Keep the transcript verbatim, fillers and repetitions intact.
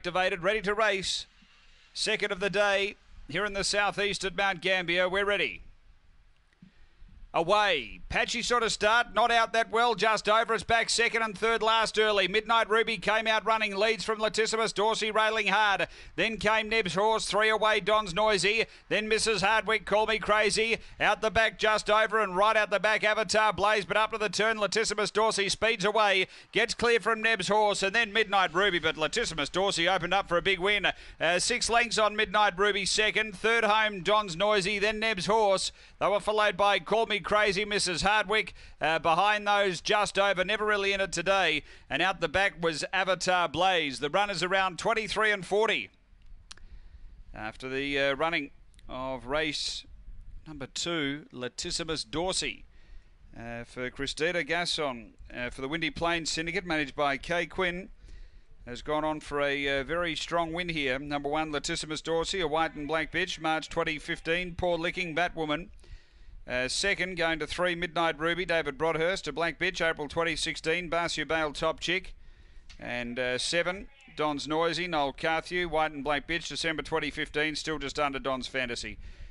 activated, ready to race. Second of the day here in the southeast at Mount Gambier. We're ready. Away. Patchy sort of start, not out that well, just over. It's back second and third last early. Midnight Ruby came out running, leads from Latissimus Dorsey railing hard. Then came Neb's Horse, three away, Don's Noisy. Then Missus Hardwick, Call Me Crazy. Out the back, just over, and right out the back, Avatar Blaze. But up to the turn, Latissimus Dorsey speeds away, gets clear from Neb's Horse, and then Midnight Ruby. But Latissimus Dorsey opened up for a big win. Uh, six lengths on Midnight Ruby second. Third home, Don's Noisy, then Neb's Horse. They were followed by Call Me Crazy, Missus Hardwick. Uh, behind those, just over, never really in it today. And out the back was Avatar Blaze. The runners around twenty-three and forty. After the uh, running of race number two, Latissimus Dorsey. Uh, for Christina Gasson, uh, for the Windy Plains Syndicate, managed by Kay Quinn, has gone on for a uh, very strong win here. Number one, Latissimus Dorsey, a white and black bitch, March twenty fifteen. Poor Licking, Batwoman. Uh, second, going to three, Midnight Ruby, David Broadhurst, a black bitch, April twenty sixteen. Barcia Bale, Top Chick. And uh, seven, Don's Noisy, Noel Carthew, white and black bitch, December twenty fifteen, still just under Don's Fantasy.